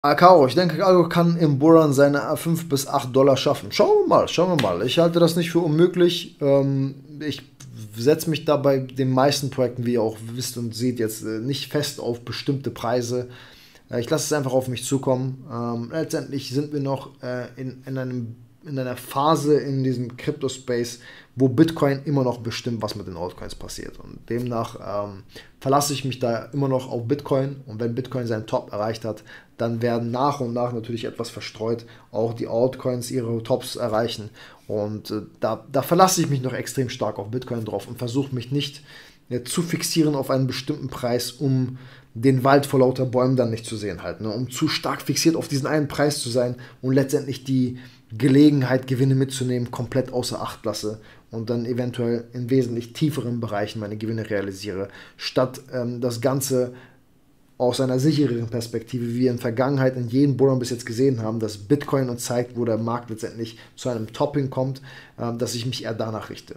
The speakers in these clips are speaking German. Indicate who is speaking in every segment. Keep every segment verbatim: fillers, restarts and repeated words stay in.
Speaker 1: Caro, ich denke, Algo kann im Bullrun seine fünf bis acht Dollar schaffen. Schauen wir mal, schauen wir mal. Ich halte das nicht für unmöglich. Ähm, ich setze mich da bei den meisten Projekten, wie ihr auch wisst und seht, jetzt äh, nicht fest auf bestimmte Preise. Äh, ich lasse es einfach auf mich zukommen. Ähm, letztendlich sind wir noch äh, in, in, einem, in einer Phase in diesem Crypto-Space, wo Bitcoin immer noch bestimmt, was mit den Altcoins passiert. Und demnach ähm, verlasse ich mich da immer noch auf Bitcoin. Und wenn Bitcoin seinen Top erreicht hat, dann werden nach und nach natürlich etwas verstreut auch die Altcoins ihre Tops erreichen. Und äh, da, da verlasse ich mich noch extrem stark auf Bitcoin drauf und versuche mich nicht äh, zu fixieren auf einen bestimmten Preis, um den Wald vor lauter Bäumen dann nicht zu sehen halt. Ne? Um zu stark fixiert auf diesen einen Preis zu sein und letztendlich die Gelegenheit, Gewinne mitzunehmen, komplett außer Acht lasse und dann eventuell in wesentlich tieferen Bereichen meine Gewinne realisiere, statt ähm, das Ganze aus einer sichereren Perspektive, wie wir in der Vergangenheit in jedem Bullrun bis jetzt gesehen haben, dass Bitcoin uns zeigt, wo der Markt letztendlich zu einem Topping kommt, äh, dass ich mich eher danach richte.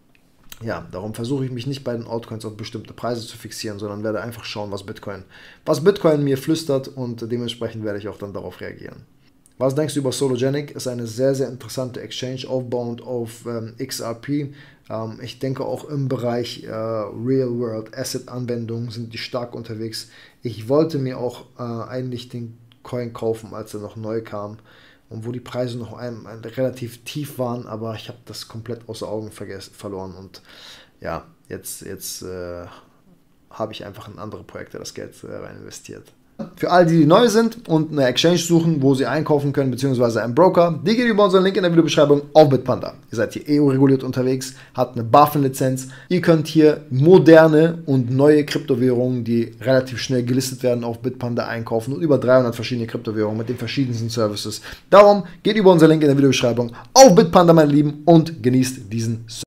Speaker 1: Ja, darum versuche ich mich nicht bei den Altcoins auf bestimmte Preise zu fixieren, sondern werde einfach schauen, was Bitcoin, was Bitcoin mir flüstert und dementsprechend werde ich auch dann darauf reagieren. Was denkst du über Sologenic? Ist eine sehr, sehr interessante Exchange, aufbauend auf ähm, X R P. Ähm, ich denke auch im Bereich äh, Real-World-Asset-Anwendungen sind die stark unterwegs. Ich wollte mir auch äh, eigentlich den Coin kaufen, als er noch neu kam und wo die Preise noch ein, ein, relativ tief waren, aber ich habe das komplett außer Augen verloren und ja, jetzt, jetzt äh, habe ich einfach in andere Projekte das Geld äh, rein investiert. Für all die, die neu sind und eine Exchange suchen, wo sie einkaufen können, beziehungsweise einen Broker, die geht über unseren Link in der Videobeschreibung auf Bitpanda. Ihr seid hier E U-reguliert unterwegs, habt eine BaFin-Lizenz. Ihr könnt hier moderne und neue Kryptowährungen, die relativ schnell gelistet werden, auf Bitpanda einkaufen und über dreihundert verschiedene Kryptowährungen mit den verschiedensten Services. Darum geht über unseren Link in der Videobeschreibung auf Bitpanda, meine Lieben, und genießt diesen Service.